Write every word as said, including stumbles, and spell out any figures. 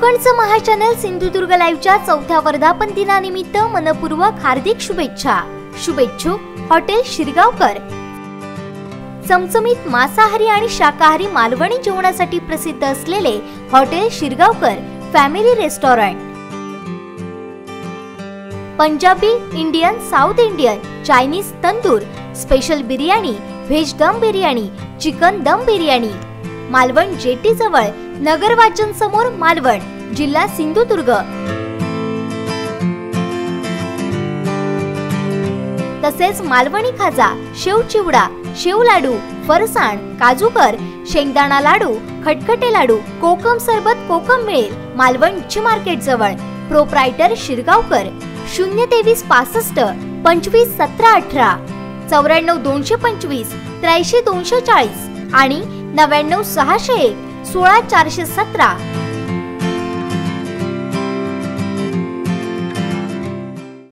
कोकणचं महाचॅनल सिंधुदुर्ग लाईव्हच्या चौथ्या वर्धापन दिनानिमित्त मनपूर्वक हार्दिक शुभेच्छा। शुभेच्छुक हॉटेल शिरगावकर। चमचमीत मांसाहारी आणि शाकाहारी मालवणी जेवणासाठी प्रसिद्ध असलेले hotel Shirgaonkar family restaurant. Punjabi, Indian, south Indian, Chinese, tandoor, special biryani, veg dum biryani, chicken दम बिर्याणी। मालवण जेटी जवळ, नगर वाचन समोर, मालवण, जिल्हा सिंधुदुर्ग। तसेच मालवणी खाजा, शेव चिवडा, शेव लाडू, फरसाण, काजूकर, शेंगदाणा लाडू, खटखटे लाडू, कोकम सरबत, कोकम मिळेल। मालवण ची मार्केट जवळ। प्रोप्रायटर शिरगावकर। शून्य तेवीस पासष्ट पंचवीस सतरा अठरा, चौऱ्याण्णव दोनशे पंचवीस त्र्याऐंशी दोनशे चाळीस आणि नव्याण्णव सहाशे एक सोळा चारशे सतरा।